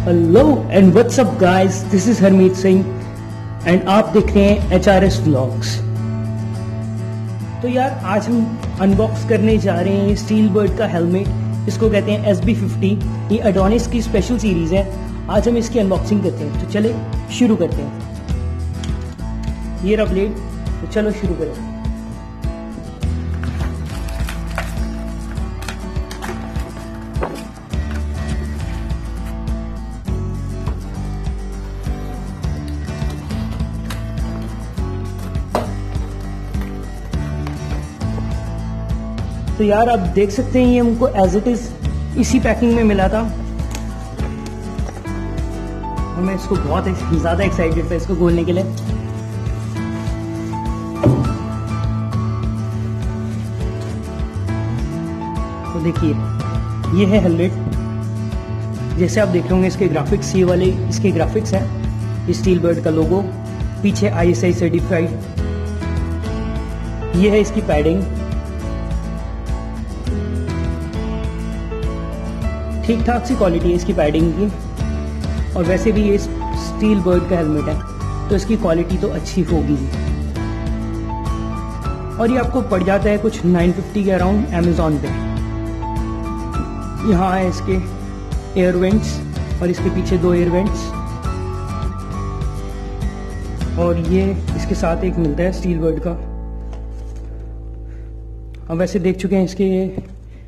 Hello and what's up guys, this is Harmeet Singh and आप देख रहे हैं HRS व्लॉग्स। तो यार आज हम अनबॉक्स करने जा रहे हैं स्टील बर्ड का हेलमेट। इसको कहते हैं SB50। ये एडोनिस की स्पेशल सीरीज है। आज हम इसकी अनबॉक्सिंग करते हैं, तो चले शुरू करते हैं। ये रहा ब्लेड, तो चलो शुरू करें। तो यार आप देख सकते हैं ये हमको एज इट इज इसी पैकिंग में मिला था। और मैं इसको बहुत ज्यादा एक्साइटेड था इसको खोलने के लिए। तो देखिए ये है हेलमेट। जैसे आप देख रहे होंगे इसके ग्राफिक्स, ये वाले इसके ग्राफिक्स हैं। स्टील बर्ड का लोगो, पीछे ISI सर्टिफाइड। ये है इसकी पैडिंग, ठीक ठाक सी क्वालिटी है इसकी पैडिंग की। और वैसे भी ये स्टील बर्ड का हेलमेट है तो इसकी क्वालिटी तो अच्छी होगी। और ये आपको पड़ जाता है कुछ 950 के अराउंड अमेजोन पे। यहाँ है इसके एयर वेंट्स और इसके पीछे 2 एयर वेंट्स। और ये इसके साथ एक मिलता है स्टील बर्ड का। अब वैसे देख चुके हैं इसके।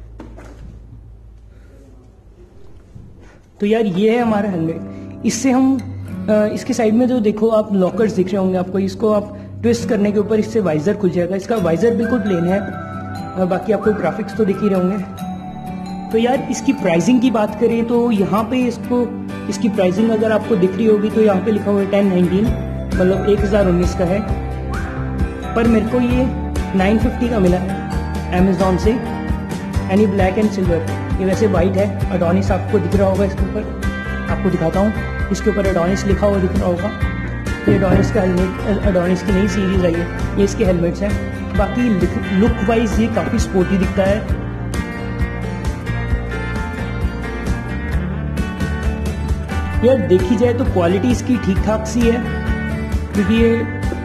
तो यार ये है हमारा हेलमेट। इससे हम इसके साइड में जो देखो आप लॉकर्स दिख रहे होंगे आपको, इसको आप ट्विस्ट करने के ऊपर इससे वाइजर खुल जाएगा। इसका वाइजर बिल्कुल प्लेन है और बाकी आपको ग्राफिक्स तो दिख ही रहे होंगे। तो यार इसकी प्राइसिंग की बात करें तो यहाँ पे इसकी प्राइसिंग अगर आपको दिख रही होगी तो यहाँ पे लिखा हुआ है 1019, मतलब 1019 का है। पर मेरे को ये 950 का मिला है अमेजोन से। Any black and silver. ये वैसे वाइट है। एडोनिस आपको दिख रहा होगा इसके ऊपर, आपको दिखाता हूँ। इसके ऊपर एडोनिस लिखा हुआ दिख रहा होगा। ये एडोनिस का हेलमेट, एडोनिस की नई सीरीज आई है। ये इसके हेलमेट्स हैं। बाकी लुक वाइज ये काफी स्पोर्टी दिखता है। यार देखी जाए तो क्वालिटी इसकी ठीक ठाक सी है, क्योंकि ये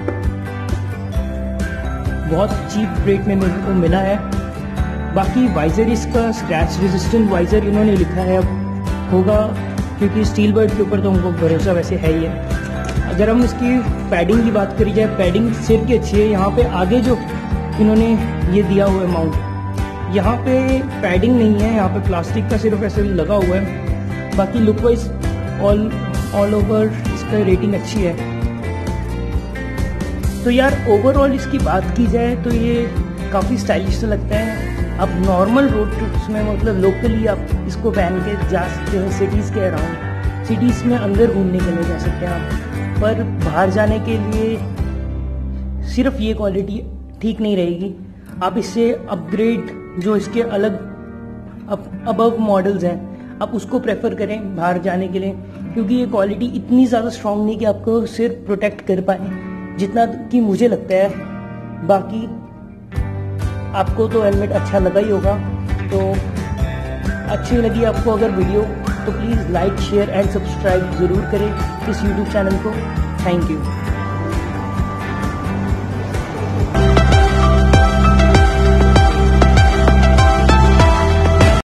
बहुत चीप रेट में मेरे को मिला है। बाकी वाइजर इसका स्क्रैच रेजिस्टेंट वाइजर इन्होंने लिखा है, अब होगा क्योंकि स्टील बर्ड के ऊपर तो हमको भरोसा वैसे है ही है। अगर हम इसकी पैडिंग की बात करी जाए, पैडिंग सिर की अच्छी है। यहाँ पे आगे जो इन्होंने ये दिया हुआ है माउंट, यहाँ पे पैडिंग नहीं है, यहाँ पे प्लास्टिक का सिर्फ ऐसे लगा हुआ है। बाकी लुक वाइज ऑल ओवर इसका रेटिंग अच्छी है। तो यार ओवरऑल इसकी बात की जाए तो ये काफ़ी स्टाइलिश लगता है। आप नॉर्मल रोड ट्रिप्स में, मतलब लोकली आप इसको पहन के जा सकते हैं सिटीज़ के अराउंड। सिटीज़ में अंदर घूमने के लिए जा सकते हैं आप, पर बाहर जाने के लिए सिर्फ ये क्वालिटी ठीक नहीं रहेगी। आप इससे अपग्रेड जो इसके अलग अबव मॉडल्स हैं, आप उसको प्रेफर करें बाहर जाने के लिए, क्योंकि ये क्वालिटी इतनी ज़्यादा स्ट्रांग नहीं कि आपको सिर्फ प्रोटेक्ट कर पाए, जितना कि मुझे लगता है। बाकी आपको तो हेलमेट अच्छा लगा ही होगा। तो अच्छी लगी आपको अगर वीडियो तो please like, share and subscribe ज़रूर करें इस YouTube चैनल को। Thank you.